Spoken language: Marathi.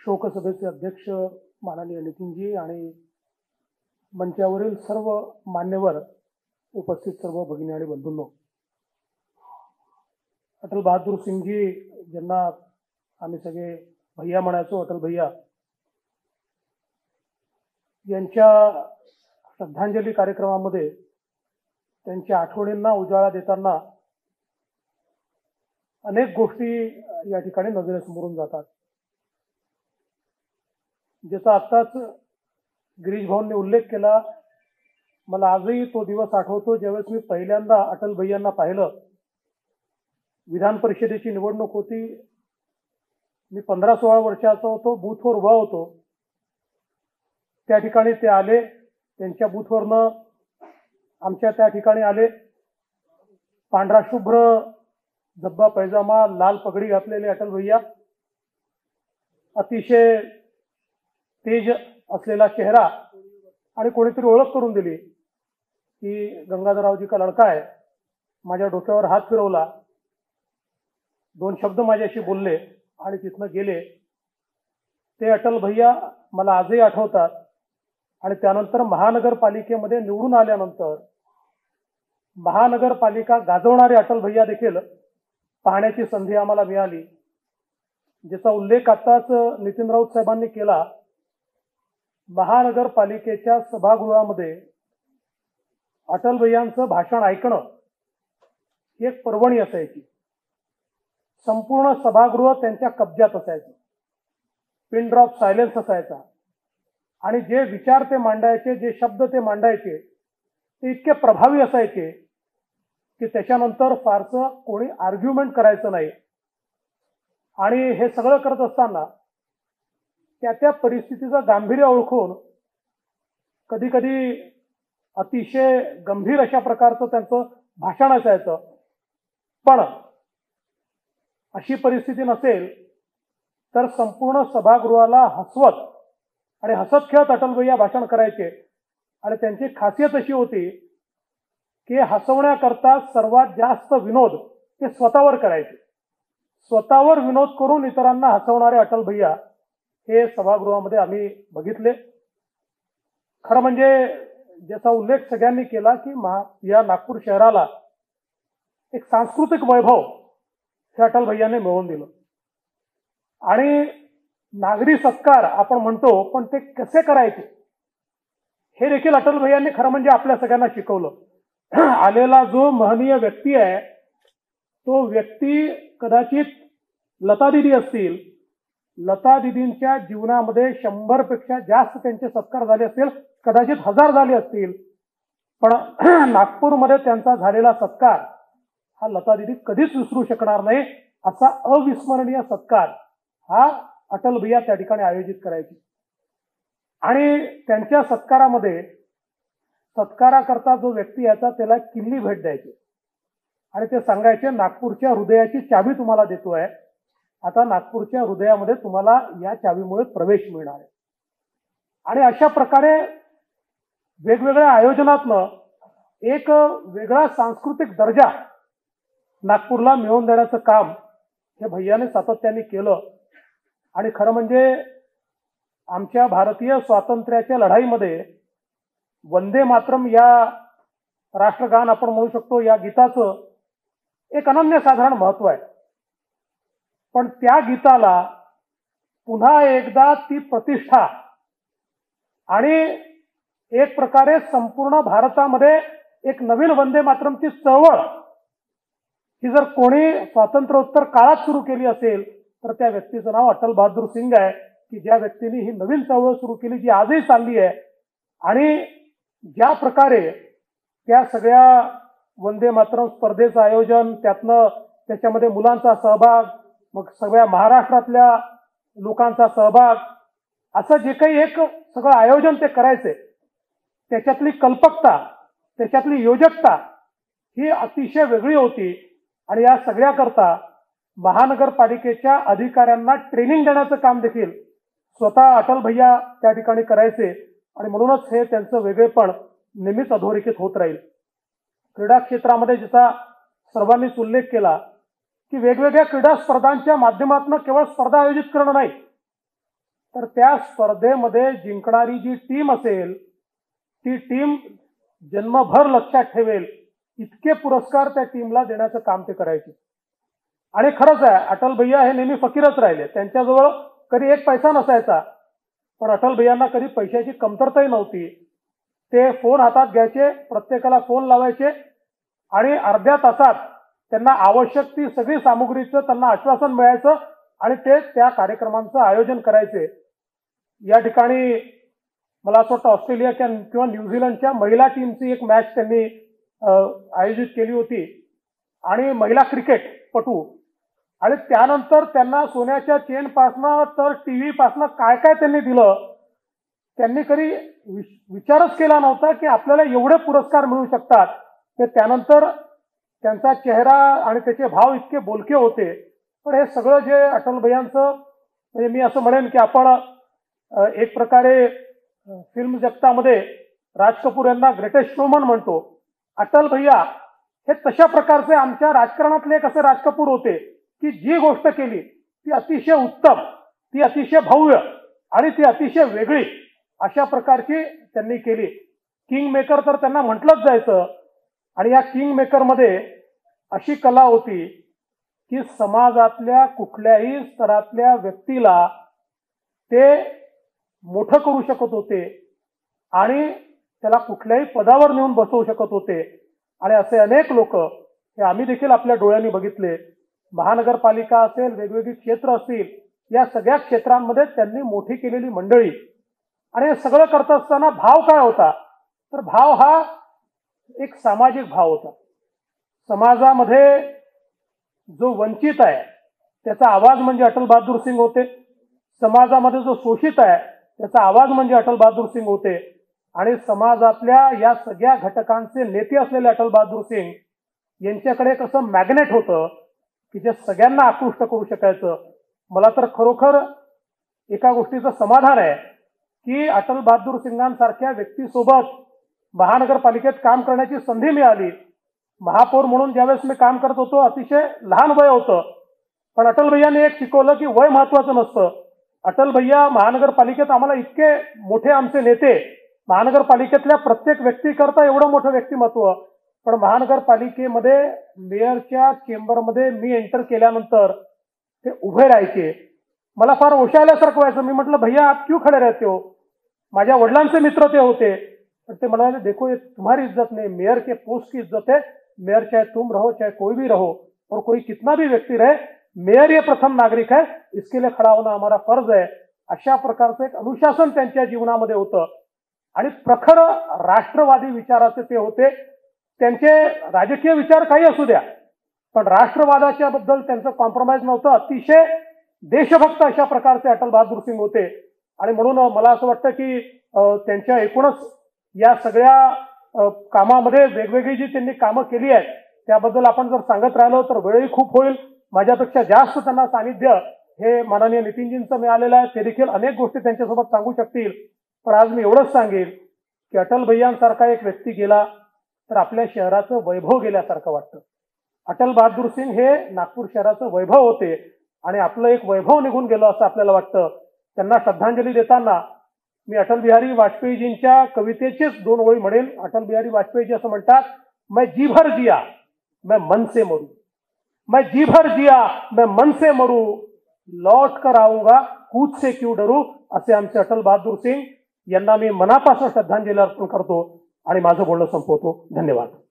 शोकसभेचे अध्यक्ष माननीय नितीनजी आणि मंचावरील सर्व मान्यवर, उपस्थित सर्व भगिनी आणि बंधूंनो, अटल बहादूर सिंगजी ज्यांना आम्ही सगळे भैया म्हणायचो, अटल भैया, यांच्या श्रद्धांजली कार्यक्रमामध्ये त्यांच्या आठवणींना उजाळा देताना अनेक गोष्टी या ठिकाणी नजरेसमोरून जातात, ज्याचा आत्ताच गिरीश भाऊंनी उल्लेख केला. मला आजही तो दिवस आठवतो ज्यावेळेस मी पहिल्यांदा अटल भैयांना पाहिलं. विधान परिषदेची निवडणूक होती. मी 15-16 वर्षाचा होतो. बूथवर उभा होतो. त्या ठिकाणी ते आले. त्यांच्या बूथवरनं आमच्या त्या ठिकाणी आले. पांढरा शुभ्र झब्बा पैजामा, लाल पगडी घातलेले अटल भैया, अतिशय तेज असलेला चेहरा, आणि कोणीतरी ओळख करून दिली की गंगाधररावजी का लडका आहे. माझ्या डोक्यावर हात फिरवला, 2 शब्द माझ्याशी बोलले आणि तिथनं गेले. ते अटल भैया मला आजही आठवतात. आणि त्यानंतर महानगरपालिकेमध्ये निवडून आल्यानंतर महानगरपालिका गाजवणारे अटल भैया देखील पाहण्याची संधी आम्हाला मिळाली, ज्याचा उल्लेख आताच नितीन राऊत साहेबांनी केला. महानगरपालिकेच्या सभागृहामध्ये अटल भैयांचं भाषण ऐकणं ही एक पर्वणी असायची. संपूर्ण सभागृह त्यांच्या कब्जात असायचं. पिन ड्रॉप सायलेन्स असायचा. आणि जे विचार ते मांडायचे, जे शब्द ते मांडायचे, ते इतके प्रभावी असायचे की त्याच्यानंतर फारसं कोणी आर्ग्युमेंट करायचं नाही. आणि हे सगळं करत असताना त्या परिस्थितीचं गांभीर्य ओळखून कधी कधी अतिशय गंभीर अशा प्रकारचं त्यांचं भाषण असायचं. पण अशी परिस्थिती नसेल तर संपूर्ण सभागृहाला हसवत आणि हसत खेळत अटल भैया भाषण करायचे. आणि त्यांची खासियत अशी होती की हसवण्याकरता सर्वात जास्त विनोद ते स्वतःवर करायचे. स्वतःवर विनोद करून इतरांना हसवणारे अटल भैया हे सभागृहामध्ये आम्ही बघितले. खरं म्हणजे ज्याचा उल्लेख सगळ्यांनी केला की या नागपूर शहराला एक सांस्कृतिक वैभव हे अटल भैयाने मिळवून दिलं. आणि नागरी सत्कार आपण म्हणतो, पण ते कसे करायचे हे देखील अटल भैयांनी खरं म्हणजे आपल्या सगळ्यांना शिकवलं. आलेला जो महनीय व्यक्ती आहे, तो व्यक्ती कदाचित लता दिदी असतील. लता दिदींच्या जीवनामध्ये 100 पेक्षा जास्त त्यांचे सत्कार झाले असतील, कदाचित 1000 झाले असतील. पण नागपूरमध्ये त्यांचा झालेला सत्कार हा लता दिदी कधीच विसरू शकणार नाही. असा अविस्मरणीय सत्कार हा अटल भैया त्या ठिकाणी आयोजित करायचे. आणि त्यांच्या सत्कारामध्ये सत्काराकरता जो व्यक्ती याचा त्याला किल्ली भेट द्यायचे आणि ते सांगायचे, नागपूरच्या हृदयाची चावी तुम्हाला देतोय. आता नागपूरच्या हृदयामध्ये तुम्हाला या चावीमुळे प्रवेश मिळणार आहे. आणि अशा प्रकारे वेगवेगळ्या आयोजनातनं एक वेगळा सांस्कृतिक दर्जा नागपूरला मिळवून देण्याचं काम हे भैयाने सातत्याने केलं. आणि खरं म्हणजे आमच्या भारतीय स्वातंत्र्याच्या लढाईमध्ये वंदे मातरम या राष्ट्रगान आपण म्हणू शकतो, या गीताचं एक अनन्यसाधारण महत्व आहे. पण त्या गीताला पुन्हा एकदा ती प्रतिष्ठा आणि एक प्रकारे संपूर्ण भारतामध्ये एक नवीन वंदे मातरमची चळवळ ही जर कोणी स्वातंत्र्योत्तर काळात सुरू केली असेल तर त्या व्यक्तीचं नाव अटल बहादूर सिंग आहे, की ज्या व्यक्तीने ही नवीन चळवळ सुरू केली, जी आजही चालली आहे. आणि ज्या प्रकारे त्या सगळ्या वंदे मातरम स्पर्धेचं आयोजन, त्याच्यामध्ये मुलांचा सहभाग, मग सगळ्या महाराष्ट्रातल्या लोकांचा सहभाग, असं जे काही एक सगळं आयोजन ते करायचे, त्याच्यातली कल्पकता, त्याच्यातली योजकता ही अतिशय वेगळी होती. आणि या सगळ्याकरता महानगरपालिकेच्या अधिकाऱ्यांना ट्रेनिंग देण्याचं काम देखील स्वतः अटल भैया त्या ठिकाणी करायचे. आणि म्हणूनच हे त्यांचं वेगळेपण नेहमीच अधोरेखित होत राहील. क्रीडा क्षेत्रामध्ये ज्याचा सर्वांनीच उल्लेख केला की वेगवेगळ्या क्रीडा स्पर्धांच्या माध्यमातून केवळ स्पर्धा आयोजित करणं नाही, तर त्या स्पर्धेमध्ये जिंकणारी जी टीम असेल ती टीम जन्मभर लक्षात ठेवेल इतके पुरस्कार त्या टीमला देण्याचं काम ते करायचे। आणि खरंच आहे, अटल भैया हे नेहमी फकीरच राहिले। त्यांच्याजवळ कधी एक पैसा नसायचा, पण अटल भैयांना कधी पैशाची कमतरताही नव्हती। ते फोन हातात घ्यायचे, प्रत्येकाला फोन लावायचे आणि अर्ध्या तासात त्यांना आवश्यक ती सगळी सामुग्रीचं त्यांना आश्वासन मिळायचं आणि ते त्या कार्यक्रमांचं आयोजन करायचे। या ठिकाणी मला असं वाटतं ऑस्ट्रेलिया किंवा न्यूझीलंडच्या महिला टीमची एक मॅच त्यांनी आयोजित केली होती आणि महिला क्रिकेटपटू, आणि त्यानंतर त्यांना सोन्याच्या चेन पासनं तर टीव्ही पासनं काय काय त्यांनी दिलं। त्यांनी कधी विचारच केला नव्हता की आपल्याला एवढे पुरस्कार मिळू शकतात। ते त्यानंतर त्यांचा चेहरा आणि त्याचे भाव इतके बोलके होते। पण हे सगळं जे अटल भैयांचं, म्हणजे मी असं म्हणेन की आपण एक प्रकारे फिल्म जगतामध्ये राज कपूर यांना ग्रेटेस्ट शोमन म्हणतो। अटल भैया हे तशा प्रकारचे आमच्या राजकारणातले एक असे राज कपूर होते की जी गोष्ट केली ती अतिशय उत्तम, ती अतिशय भव्य आणि ती अतिशय वेगळी अशा प्रकारची त्यांनी केली। किंग मेकर तर त्यांना म्हटलंच जायचं। आणि या किंग मेकर मध्ये अशी कला होती की समाजातल्या कुठल्याही स्तरातल्या व्यक्तीला ते मोठं करू शकत होते आणि त्याला कुठल्याही पदावर नेऊन बसवू शकत होते। आणि असे अनेक लोक हे आम्ही देखील आपल्या डोळ्यांनी बघितले। महानगरपालिका असेल, वेगवेगळी क्षेत्र असतील, या सगळ्या क्षेत्रांमध्ये त्यांनी मोठी केलेली मंडळी। आणि हे सगळं करत असताना भाव काय होता, तर भाव हा एक सामाजिक भाव होता। समाजामध्ये जो वंचित आहे त्याचा आवाज म्हणजे अटल बहादूर सिंग होते। समाजामध्ये जो शोषित आहे त्याचा आवाज म्हणजे अटल बहादूर सिंग होते। आणि समाजातल्या या सगळ्या घटकांचे नेते असलेले अटल बहादूर सिंग यांच्याकडे एक असं मॅग्नेट होतं की जे सगळ्यांना आकृष्ट करू शकायचं। मला तर खरोखर एका गोष्टीचं समाधान आहे की अटल बहादूर सिंगांसारख्या व्यक्तीसोबत महानगरपालिकेत काम करण्याची संधी मिळाली। महापौर म्हणून ज्यावेळेस मी काम करत होतो अतिशय लहान वय होतं, पण अटल भैयांनी एक शिकवलं की वय महत्वाचं नसतं। अटल भैया महानगरपालिकेत आम्हाला इतके मोठे आमचे नेते, महानगरपालिकेतल्या प्रत्येक व्यक्तीकरता एवढं मोठं व्यक्तिमत्व, पण महानगरपालिकेमध्ये मेयरच्या चेंबरमध्ये मी एंटर केल्यानंतर ते उभे राहायचे। मला फार ओशाळल्यासारखं व्हायचं। मी म्हटलं भैया आप क्यों खड़े रहते हो। माझ्या वडिलांचे मित्र ते होते, पण ते म्हणाले देखो ये तुम्हारी इज्जत नहीं, मेयर के पोस्ट की इज्जत है। मेयर चाहे तुम रहो चाहे कोई भी रहो और कोई कितना भी व्यक्ति रहे, मेयर ये प्रथम नागरिक है, इसके लिए खड़ा होना हमारा फर्ज है। अशा प्रकारचं एक अनुशासन त्यांच्या जीवनामध्ये होतं आणि प्रखर राष्ट्रवादी विचाराचे ते होते। त्यांचे राजकीय विचार काही असू द्या, पण राष्ट्रवादाच्या बद्दल त्यांचं कॉम्प्रोमाइज नव्हतं। अतिशय देशभक्त अशा प्रकारचे अटल बहादूर सिंग होते। आणि म्हणून मला असं वाटतं की त्यांच्या एकूणच या सगळ्या कामामध्ये वेगवेगळी जी त्यांनी कामं केली आहेत त्याबद्दल आपण जर सांगत राहिलो तर वेळही खूप होईल। माझ्यापेक्षा जास्त त्यांना सानिध्य हे माननीय नितीनजींचं मिळालेलं आहे। ते देखील अनेक गोष्टी त्यांच्यासोबत सांगू शकतील, पण आज मी एवढंच सांगेन की अटल भैयांसारखा एक व्यक्ती गेला तर आपल्या शहराचं वैभव गेल्यासारखं वाटतं। अटल बहादूर सिंग हे नागपूर शहराचं वैभव होते आणि आपलं एक वैभव निघून गेलं असं आपल्याला वाटतं। त्यांना श्रद्धांजली देताना मी अटल बिहारी वाजपेयीजींच्या कवितेचेच 2 ओळी म्हणेन। अटल बिहारी वाजपेयीजी असं म्हणतात, मैं जी भर जिया मैं मन से मरू, मैं जी भर जिया मैं मन से मरू, लौट कर आऊंगा कूच से क्यों डरू। असे आमचे अटल बहादूर सिंग यांना मी मनापासून श्रद्धांजली अर्पण करतो आणि माझं बोलणं संपवतो। धन्यवाद।